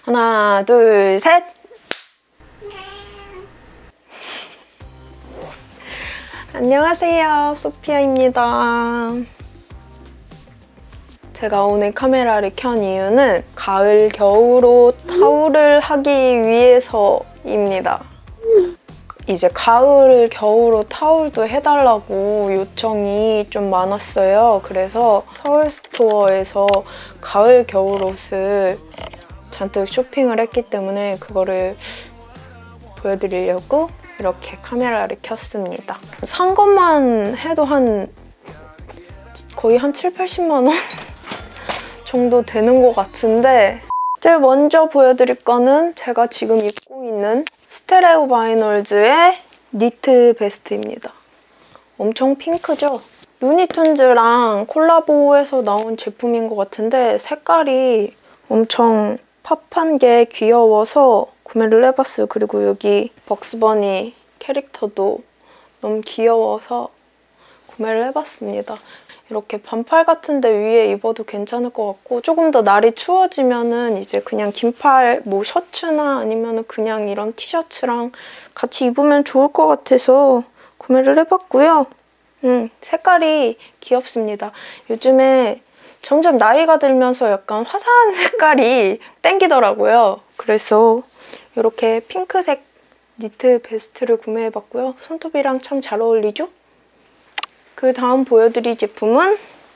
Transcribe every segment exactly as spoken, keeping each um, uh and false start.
하나, 둘, 셋! 안녕하세요, 소피아입니다. 제가 오늘 카메라를 켠 이유는 가을, 겨울옷 타울을 하기 위해서입니다. 이제 가을, 겨울옷 타올도 해달라고 요청이 좀 많았어요. 그래서 서울스토어에서 가을, 겨울옷을 잔뜩 쇼핑을 했기 때문에 그거를 보여드리려고 이렇게 카메라를 켰습니다. 산 것만 해도 한 거의 한 칠, 팔십만 원 정도 되는 것 같은데, 제일 먼저 보여드릴 거는 제가 지금 입고 있는 스테레오 바이널즈의 니트 베스트입니다. 엄청 핑크죠? 루니툰즈랑 콜라보해서 나온 제품인 것 같은데 색깔이 엄청 팝한 게 귀여워서 구매를 해봤어요. 그리고 여기 벅스버니 캐릭터도 너무 귀여워서 구매를 해봤습니다. 이렇게 반팔 같은데 위에 입어도 괜찮을 것 같고, 조금 더 날이 추워지면은 이제 그냥 긴팔 뭐 셔츠나 아니면 그냥 이런 티셔츠랑 같이 입으면 좋을 것 같아서 구매를 해봤고요. 음, 색깔이 귀엽습니다. 요즘에 점점 나이가 들면서 약간 화사한 색깔이 땡기더라고요. 그래서 이렇게 핑크색 니트 베스트를 구매해봤고요. 손톱이랑 참 잘 어울리죠? 그 다음 보여드릴 제품은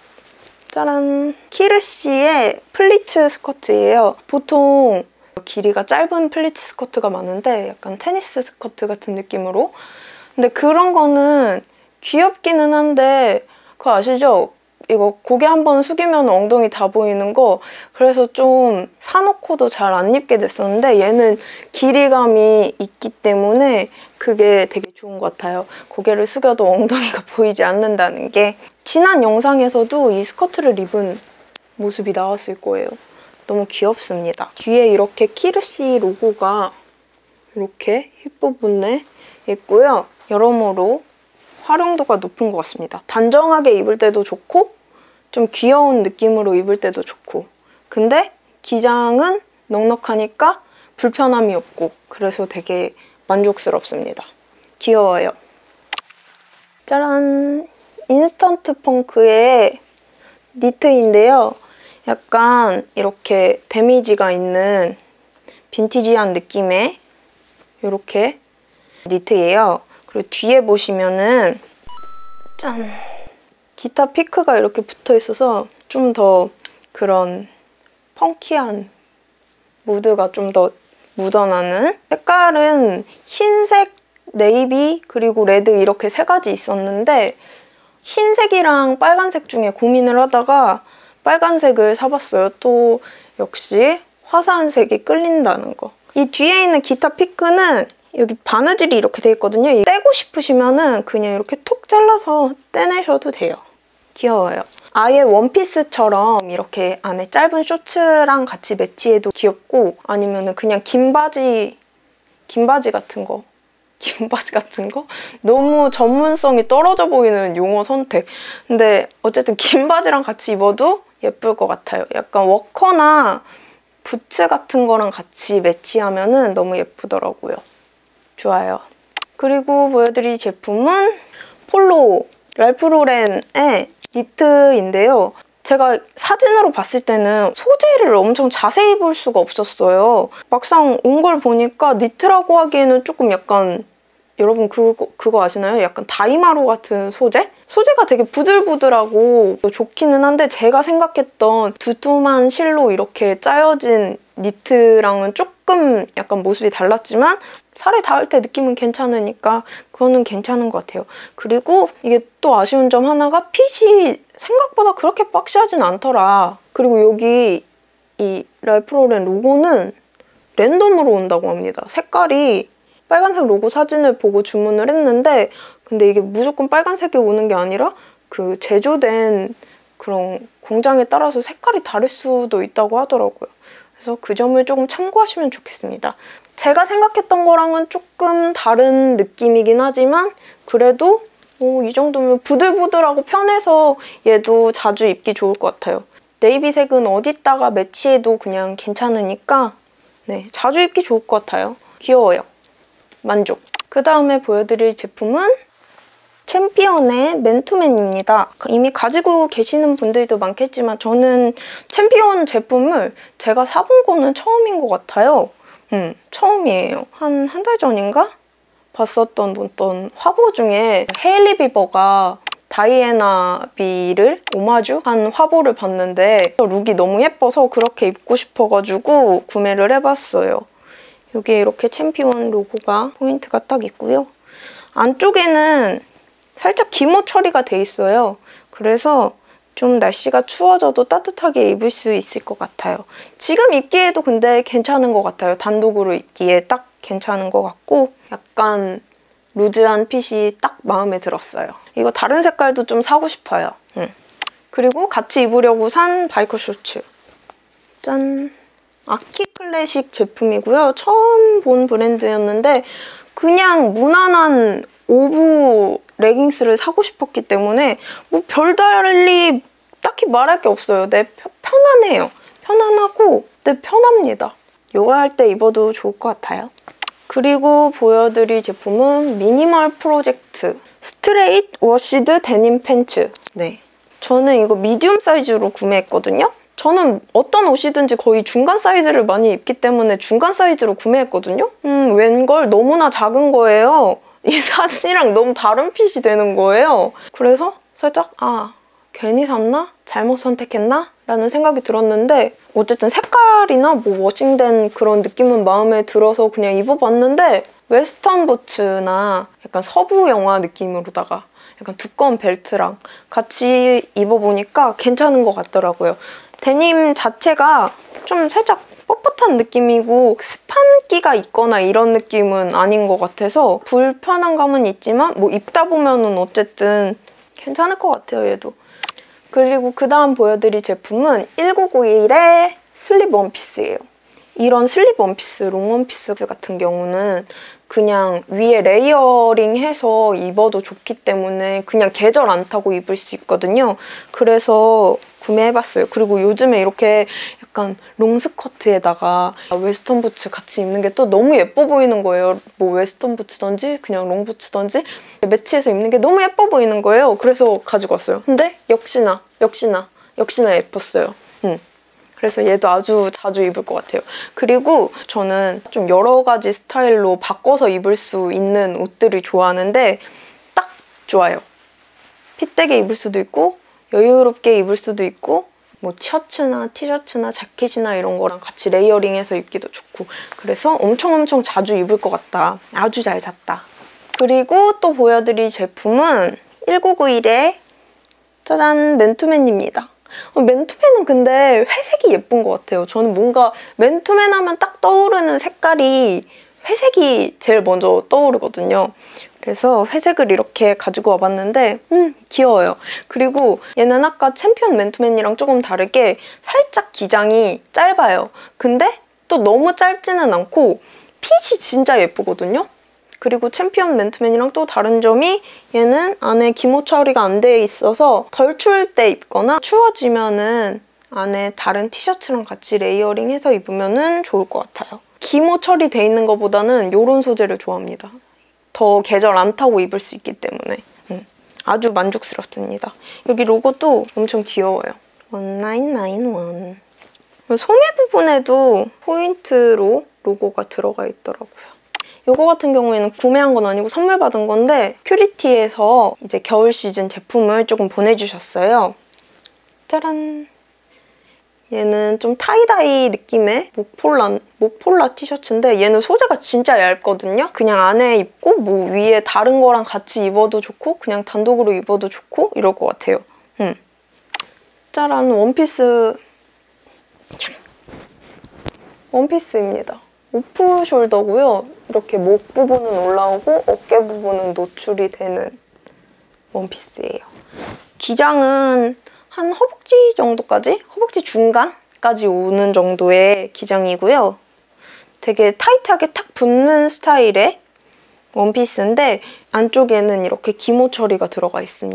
짜란! 키르시의 플리츠 스커트예요. 보통 길이가 짧은 플리츠 스커트가 많은데 약간 테니스 스커트 같은 느낌으로. 근데 그런 거는 귀엽기는 한데 그거 아시죠? 이거 고개 한번 숙이면 엉덩이 다 보이는 거. 그래서 좀 사놓고도 잘 안 입게 됐었는데 얘는 길이감이 있기 때문에 그게 되게 좋은 것 같아요. 고개를 숙여도 엉덩이가 보이지 않는다는 게. 지난 영상에서도 이 스커트를 입은 모습이 나왔을 거예요. 너무 귀엽습니다. 뒤에 이렇게 키르시 로고가 이렇게 힙 부분에 있고요. 여러모로 활용도가 높은 것 같습니다. 단정하게 입을 때도 좋고 좀 귀여운 느낌으로 입을 때도 좋고, 근데 기장은 넉넉하니까 불편함이 없고 그래서 되게 만족스럽습니다. 귀여워요. 짜란! 인스턴트 펑크의 니트인데요. 약간 이렇게 데미지가 있는 빈티지한 느낌의 이렇게 니트예요. 그리고 뒤에 보시면은 짠! 기타 피크가 이렇게 붙어 있어서 좀 더 그런 펑키한 무드가 좀 더 묻어나는. 색깔은 흰색, 네이비, 그리고 레드 이렇게 세 가지 있었는데 흰색이랑 빨간색 중에 고민을 하다가 빨간색을 사봤어요. 또 역시 화사한 색이 끌린다는 거. 이 뒤에 있는 기타 피크는 여기 바느질이 이렇게 돼 있거든요. 떼고 싶으시면은 그냥 이렇게 톡 잘라서 떼내셔도 돼요. 귀여워요. 아예 원피스처럼 이렇게 안에 짧은 쇼츠랑 같이 매치해도 귀엽고, 아니면은 그냥 긴 바지, 긴 바지 같은 거. 긴 바지 같은 거? 너무 전문성이 떨어져 보이는 용어 선택. 근데 어쨌든 긴 바지랑 같이 입어도 예쁠 것 같아요. 약간 워커나 부츠 같은 거랑 같이 매치하면은 너무 예쁘더라고요. 좋아요. 그리고 보여드릴 제품은 폴로 랄프 로렌의 니트인데요. 제가 사진으로 봤을 때는 소재를 엄청 자세히 볼 수가 없었어요. 막상 온 걸 보니까 니트라고 하기에는 조금 약간, 여러분 그거, 그거 아시나요? 약간 다이마루 같은 소재? 소재가 되게 부들부들하고 좋기는 한데 제가 생각했던 두툼한 실로 이렇게 짜여진 니트랑은 조금 약간 모습이 달랐지만 살에 닿을 때 느낌은 괜찮으니까 그거는 괜찮은 것 같아요. 그리고 이게 또 아쉬운 점 하나가 핏이 생각보다 그렇게 박시하진 않더라. 그리고 여기 이 랄프 로렌 로고는 랜덤으로 온다고 합니다. 색깔이 빨간색 로고 사진을 보고 주문을 했는데, 근데 이게 무조건 빨간색이 오는 게 아니라 그 제조된 그런 공장에 따라서 색깔이 다를 수도 있다고 하더라고요. 그래서 그 점을 조금 참고하시면 좋겠습니다. 제가 생각했던 거랑은 조금 다른 느낌이긴 하지만 그래도 오, 이 정도면 부들부들하고 편해서 얘도 자주 입기 좋을 것 같아요. 네이비색은 어디다가 매치해도 그냥 괜찮으니까 네, 자주 입기 좋을 것 같아요. 귀여워요. 만족. 그 다음에 보여드릴 제품은 챔피언의 맨투맨입니다. 이미 가지고 계시는 분들도 많겠지만 저는 챔피언 제품을 제가 사본 거는 처음인 것 같아요. 음, 처음이에요. 한 한 달 전인가? 봤었던 어떤 화보 중에 헤일리 비버가 다이애나 비를 오마주한 화보를 봤는데 룩이 너무 예뻐서 그렇게 입고 싶어가지고 구매를 해봤어요. 여기에 이렇게 챔피언 로고가 포인트가 딱 있고요. 안쪽에는 살짝 기모 처리가 돼 있어요. 그래서 좀 날씨가 추워져도 따뜻하게 입을 수 있을 것 같아요. 지금 입기에도 근데 괜찮은 것 같아요. 단독으로 입기에 딱 괜찮은 것 같고 약간 루즈한 핏이 딱 마음에 들었어요. 이거 다른 색깔도 좀 사고 싶어요. 응. 그리고 같이 입으려고 산 바이커 셔츠. 짠! 아키 클래식 제품이고요. 처음 본 브랜드였는데 그냥 무난한 오브 레깅스를 사고 싶었기 때문에 뭐 별달리 딱히 말할 게 없어요. 네, 편안해요. 편안하고 네, 편합니다. 요가할 때 입어도 좋을 것 같아요. 그리고 보여드릴 제품은 미니멀 프로젝트 스트레이트 워시드 데님 팬츠. 네, 저는 이거 미디움 사이즈로 구매했거든요. 저는 어떤 옷이든지 거의 중간 사이즈를 많이 입기 때문에 중간 사이즈로 구매했거든요. 음, 웬걸 너무나 작은 거예요. 이 사진이랑 너무 다른 핏이 되는 거예요. 그래서 살짝 아, 괜히 샀나? 잘못 선택했나? 라는 생각이 들었는데 어쨌든 색깔이나 뭐 워싱된 그런 느낌은 마음에 들어서 그냥 입어봤는데 웨스턴 부츠나 약간 서부 영화 느낌으로다가 약간 두꺼운 벨트랑 같이 입어보니까 괜찮은 것 같더라고요. 데님 자체가 좀 살짝 뻣뻣한 느낌이고 스판기가 있거나 이런 느낌은 아닌 것 같아서 불편한 감은 있지만 뭐 입다 보면은 어쨌든 괜찮을 것 같아요, 얘도. 그리고 그 다음 보여드릴 제품은 천구백구십일의 슬립 원피스예요. 이런 슬립 원피스, 롱 원피스 같은 경우는 그냥 위에 레이어링해서 입어도 좋기 때문에 그냥 계절 안 타고 입을 수 있거든요. 그래서 구매해봤어요. 그리고 요즘에 이렇게 약간 롱스커트에다가 웨스턴 부츠 같이 입는 게 또 너무 예뻐 보이는 거예요. 뭐 웨스턴 부츠든지 그냥 롱 부츠든지 매치해서 입는 게 너무 예뻐 보이는 거예요. 그래서 가지고 왔어요. 근데 역시나 역시나 역시나 예뻤어요. 음. 그래서 얘도 아주 자주 입을 것 같아요. 그리고 저는 좀 여러 가지 스타일로 바꿔서 입을 수 있는 옷들을 좋아하는데 딱 좋아요. 핏되게 입을 수도 있고 여유롭게 입을 수도 있고 뭐 셔츠나 티셔츠나 자켓이나 이런 거랑 같이 레이어링해서 입기도 좋고 그래서 엄청 엄청 자주 입을 것 같다. 아주 잘 샀다. 그리고 또 보여드릴 제품은 천구백구십일의 짜잔 맨투맨입니다. 어, 맨투맨은 근데 회색이 예쁜 것 같아요. 저는 뭔가 맨투맨 하면 딱 떠오르는 색깔이 회색이 제일 먼저 떠오르거든요. 그래서 회색을 이렇게 가지고 와봤는데 음 귀여워요. 그리고 얘는 아까 챔피언 맨투맨이랑 조금 다르게 살짝 기장이 짧아요. 근데 또 너무 짧지는 않고 핏이 진짜 예쁘거든요. 그리고 챔피언 맨투맨이랑 또 다른 점이 얘는 안에 기모 처리가 안 돼 있어서 덜 추울 때 입거나 추워지면은 안에 다른 티셔츠랑 같이 레이어링해서 입으면 좋을 것 같아요. 기모 처리돼 있는 것보다는 이런 소재를 좋아합니다. 더 계절 안 타고 입을 수 있기 때문에 음, 아주 만족스럽습니다. 여기 로고도 엄청 귀여워요. 천구백구십일. 소매 부분에도 포인트로 로고가 들어가 있더라고요. 이거 같은 경우에는 구매한 건 아니고 선물 받은 건데 퓨리티에서 이제 겨울 시즌 제품을 조금 보내주셨어요. 짜란! 얘는 좀 타이다이 느낌의 목폴라, 목폴라 티셔츠인데 얘는 소재가 진짜 얇거든요? 그냥 안에 입고 뭐 위에 다른 거랑 같이 입어도 좋고 그냥 단독으로 입어도 좋고 이럴 것 같아요. 음. 짜란! 원피스 원피스입니다. 오프 숄더고요. 이렇게 목 부분은 올라오고 어깨 부분은 노출이 되는 원피스예요. 기장은 한 허벅지 정도까지? 허벅지 중간까지 오는 정도의 기장이고요. 되게 타이트하게 탁 붙는 스타일의 원피스인데 안쪽에는 이렇게 기모 처리가 들어가 있습니다.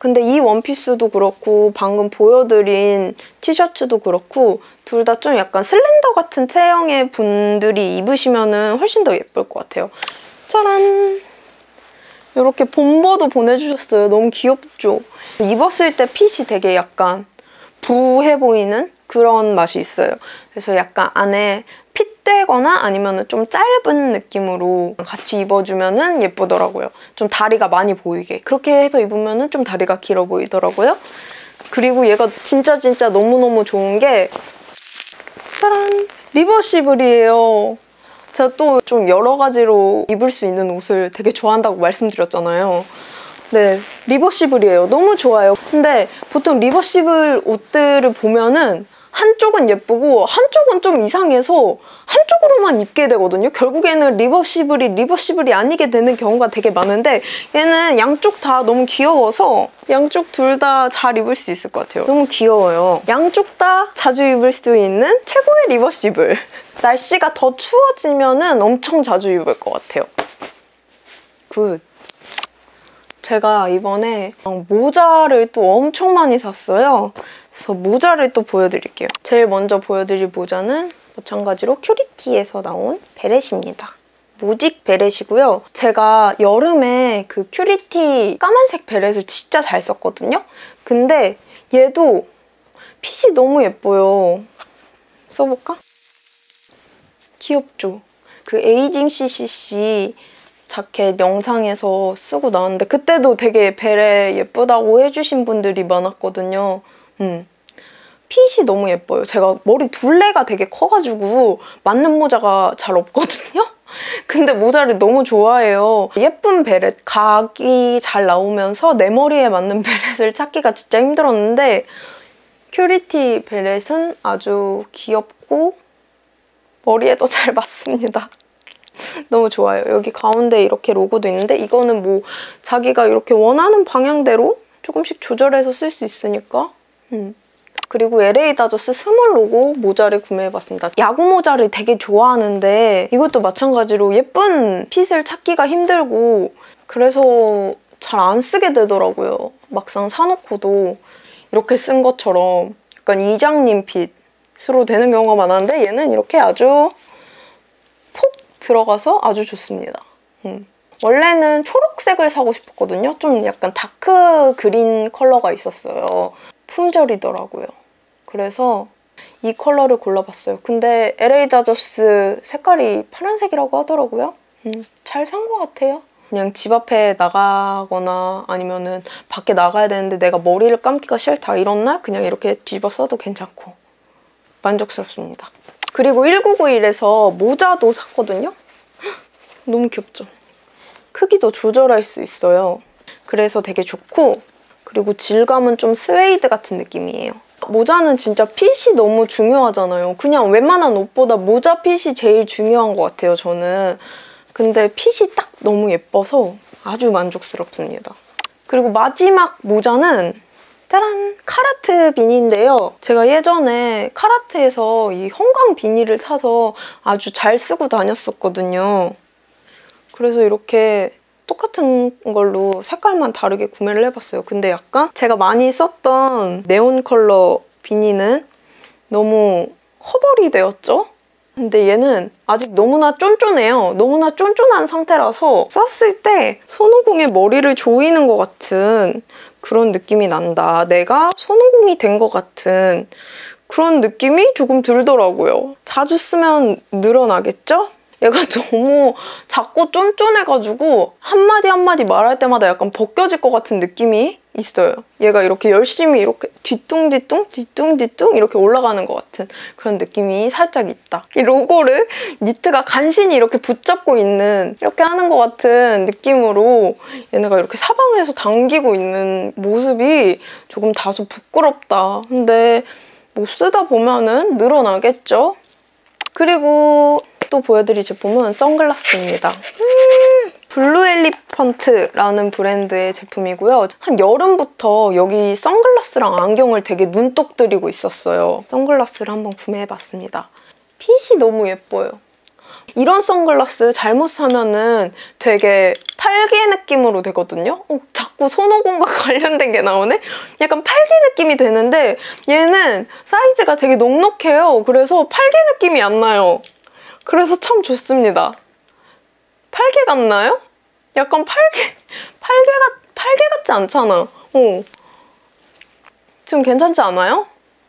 근데 이 원피스도 그렇고 방금 보여드린 티셔츠도 그렇고 둘 다 좀 약간 슬렌더 같은 체형의 분들이 입으시면 훨씬 더 예쁠 것 같아요. 짜란! 이렇게 봄버도 보내주셨어요. 너무 귀엽죠? 입었을 때 핏이 되게 약간 부해 보이는 그런 맛이 있어요. 그래서 약간 안에 핏되거나 아니면 좀 짧은 느낌으로 같이 입어주면 예쁘더라고요. 좀 다리가 많이 보이게. 그렇게 해서 입으면 좀 다리가 길어 보이더라고요. 그리고 얘가 진짜 진짜 너무너무 좋은 게 짜란! 리버시블이에요. 제가 또 좀 여러 가지로 입을 수 있는 옷을 되게 좋아한다고 말씀드렸잖아요. 네, 리버시블이에요. 너무 좋아요. 근데 보통 리버시블 옷들을 보면은 한쪽은 예쁘고 한쪽은 좀 이상해서 한쪽으로만 입게 되거든요. 결국에는 리버시블이 리버시블이 아니게 되는 경우가 되게 많은데 얘는 양쪽 다 너무 귀여워서 양쪽 둘 다 잘 입을 수 있을 것 같아요. 너무 귀여워요. 양쪽 다 자주 입을 수 있는 최고의 리버시블. 날씨가 더 추워지면은 엄청 자주 입을 것 같아요. 굿. 제가 이번에 모자를 또 엄청 많이 샀어요. 그래서 모자를 또 보여드릴게요. 제일 먼저 보여드릴 모자는 마찬가지로 큐리티에서 나온 베렛입니다. 모직 베렛이고요. 제가 여름에 그 큐리티 까만색 베렛을 진짜 잘 썼거든요. 근데 얘도 핏이 너무 예뻐요. 써볼까? 귀엽죠? 그 에이징 씨씨씨 자켓 영상에서 쓰고 나왔는데 그때도 되게 베레 예쁘다고 해주신 분들이 많았거든요. 음. 핏이 너무 예뻐요. 제가 머리 둘레가 되게 커가지고 맞는 모자가 잘 없거든요? 근데 모자를 너무 좋아해요. 예쁜 베렛, 각이 잘 나오면서 내 머리에 맞는 베렛을 찾기가 진짜 힘들었는데 큐리티 베렛은 아주 귀엽고 머리에도 잘 맞습니다. 너무 좋아요. 여기 가운데 이렇게 로고도 있는데 이거는 뭐 자기가 이렇게 원하는 방향대로 조금씩 조절해서 쓸 수 있으니까 음. 그리고 엘에이 다저스 스몰 로고 모자를 구매해봤습니다. 야구 모자를 되게 좋아하는데 이것도 마찬가지로 예쁜 핏을 찾기가 힘들고 그래서 잘 안 쓰게 되더라고요. 막상 사놓고도 이렇게 쓴 것처럼 약간 이장님 핏으로 되는 경우가 많았는데 얘는 이렇게 아주 폭 들어가서 아주 좋습니다. 음. 원래는 초록색을 사고 싶었거든요. 좀 약간 다크 그린 컬러가 있었어요. 품절이더라고요. 그래서 이 컬러를 골라봤어요. 근데 엘에이 다저스 색깔이 파란색이라고 하더라고요. 음, 잘 산 것 같아요. 그냥 집 앞에 나가거나 아니면은 밖에 나가야 되는데 내가 머리를 감기가 싫다 이런 날 그냥 이렇게 뒤집어 써도 괜찮고 만족스럽습니다. 그리고 천구백구십일에서 모자도 샀거든요. 너무 귀엽죠? 크기도 조절할 수 있어요. 그래서 되게 좋고 그리고 질감은 좀 스웨이드 같은 느낌이에요. 모자는 진짜 핏이 너무 중요하잖아요. 그냥 웬만한 옷보다 모자 핏이 제일 중요한 것 같아요, 저는. 근데 핏이 딱 너무 예뻐서 아주 만족스럽습니다. 그리고 마지막 모자는 짜란! 카라트 비니인데요. 제가 예전에 카라트에서 이 형광 비니를 사서 아주 잘 쓰고 다녔었거든요. 그래서 이렇게 똑같은 걸로 색깔만 다르게 구매를 해봤어요. 근데 약간 제가 많이 썼던 네온 컬러 비니는 너무 허벌이 되었죠? 근데 얘는 아직 너무나 쫀쫀해요. 너무나 쫀쫀한 상태라서 썼을 때 손오공의 머리를 조이는 것 같은 그런 느낌이 난다. 내가 손오공이 된 것 같은 그런 느낌이 조금 들더라고요. 자주 쓰면 늘어나겠죠? 얘가 너무 작고 쫀쫀해가지고 한마디 한마디 말할 때마다 약간 벗겨질 것 같은 느낌이 있어요. 얘가 이렇게 열심히 이렇게 뒤뚱뒤뚱 뒤뚱뒤뚱 이렇게 올라가는 것 같은 그런 느낌이 살짝 있다. 이 로고를 니트가 간신히 이렇게 붙잡고 있는 이렇게 하는 것 같은 느낌으로 얘네가 이렇게 사방에서 당기고 있는 모습이 조금 다소 부끄럽다. 근데 뭐 쓰다 보면은 늘어나겠죠? 그리고 또 보여드릴 제품은 선글라스입니다. 음, 블루 엘리펀트라는 브랜드의 제품이고요. 한 여름부터 여기 선글라스랑 안경을 되게 눈독 들이고 있었어요. 선글라스를 한번 구매해봤습니다. 핏이 너무 예뻐요. 이런 선글라스 잘못 사면은 되게 팔개 느낌으로 되거든요? 어, 자꾸 손오공과 관련된 게 나오네? 약간 팔개 느낌이 되는데 얘는 사이즈가 되게 넉넉해요. 그래서 팔개 느낌이 안 나요. 그래서 참 좋습니다. 팔개 같나요? 약간 팔개, 팔개 같, 팔개 같지 않잖아. 어. 지금 괜찮지 않아요?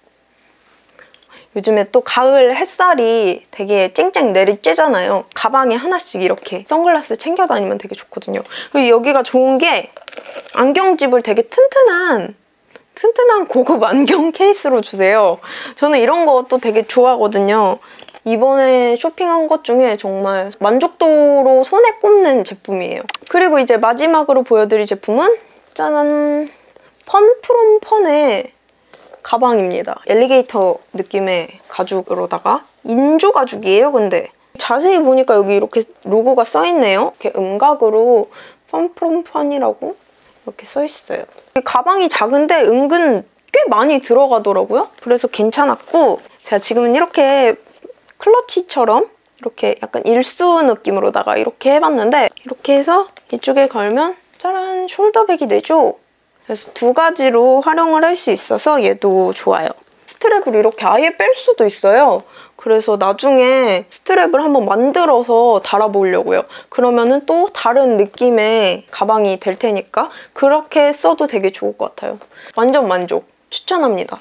요즘에 또 가을 햇살이 되게 쨍쨍 내리쬐잖아요. 가방에 하나씩 이렇게 선글라스 챙겨 다니면 되게 좋거든요. 그리고 여기가 좋은 게 안경집을 되게 튼튼한 튼튼한 고급 안경 케이스로 주세요. 저는 이런 것도 되게 좋아하거든요. 이번에 쇼핑한 것 중에 정말 만족도로 손에 꼽는 제품이에요. 그리고 이제 마지막으로 보여드릴 제품은 짜잔! 펀 프롬 펀의 가방입니다. 엘리게이터 느낌의 가죽으로다가 인조 가죽이에요, 근데. 자세히 보니까 여기 이렇게 로고가 써있네요. 이렇게 음각으로 펀 프롬 펀이라고 이렇게 써있어요. 가방이 작은데 은근 꽤 많이 들어가더라고요. 그래서 괜찮았고 제가 지금은 이렇게 클러치처럼 이렇게 약간 일수 느낌으로다가 이렇게 해봤는데 이렇게 해서 이쪽에 걸면 짜란! 숄더백이 되죠? 그래서 두 가지로 활용을 할 수 있어서 얘도 좋아요. 스트랩을 이렇게 아예 뺄 수도 있어요. 그래서 나중에 스트랩을 한번 만들어서 달아보려고요. 그러면은 또 다른 느낌의 가방이 될 테니까 그렇게 써도 되게 좋을 것 같아요. 완전 만족! 추천합니다.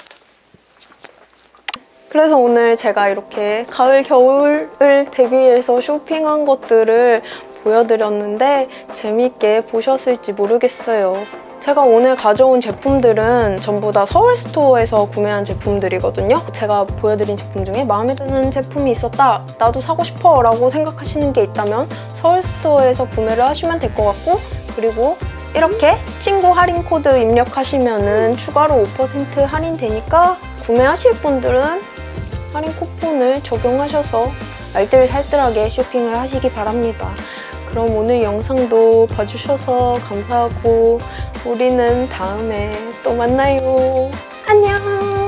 그래서 오늘 제가 이렇게 가을, 겨울을 대비해서 쇼핑한 것들을 보여드렸는데 재미있게 보셨을지 모르겠어요. 제가 오늘 가져온 제품들은 전부 다 서울스토어에서 구매한 제품들이거든요. 제가 보여드린 제품 중에 마음에 드는 제품이 있었다, 나도 사고 싶어 라고 생각하시는 게 있다면 서울스토어에서 구매를 하시면 될 것 같고, 그리고 이렇게 친구 할인 코드 입력하시면 추가로 오 퍼센트 할인되니까 구매하실 분들은 할인 쿠폰을 적용하셔서 알뜰살뜰하게 쇼핑을 하시기 바랍니다. 그럼 오늘 영상도 봐주셔서 감사하고 우리는 다음에 또 만나요. 안녕!